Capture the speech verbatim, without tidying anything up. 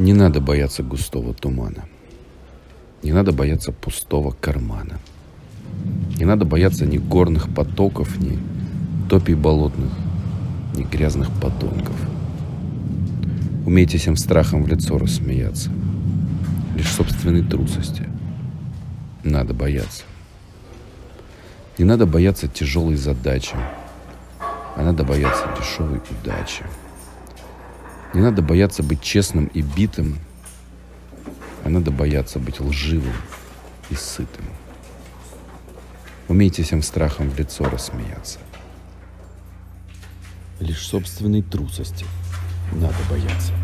Не надо бояться густого тумана. Не надо бояться пустого кармана. Не надо бояться ни горных потоков, ни топий болотных, ни грязных подонков. Умейте всем страхом в лицо рассмеяться. Лишь собственной трусости надо бояться. Не надо бояться тяжелой задачи, а надо бояться дешевой удачи. Не надо бояться быть честным и битым, а надо бояться быть лживым и сытым. Умейте всем страхом в лицо рассмеяться. Лишь собственной трусости надо бояться.